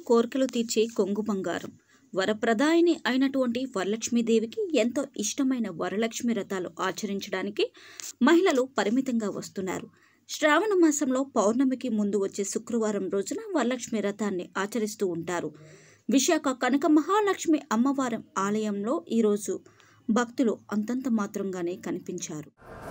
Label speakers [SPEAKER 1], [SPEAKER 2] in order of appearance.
[SPEAKER 1] కోర్కెలు తీర్చే కొంగు బంగారం. వరప్రదాయిని అయినటువంటి వరలక్ష్మీదేవికి ఎంతో ఇష్టమైన వరలక్ష్మి వ్రతాలు ఆచరించడానికి మహిళలు పరిమితంగా వస్తున్నారు. శ్రావణ మాసంలో పౌర్ణమికి ముందు వచ్చే శుక్రవారం రోజున వరలక్ష్మి వ్రతాన్ని ఆచరిస్తూ ఉంటారు. విశాఖ కనక మహాలక్ష్మి అమ్మవారి ఆలయంలో ఈరోజు భక్తులు అంతంత మాత్రంగానే కనిపించారు.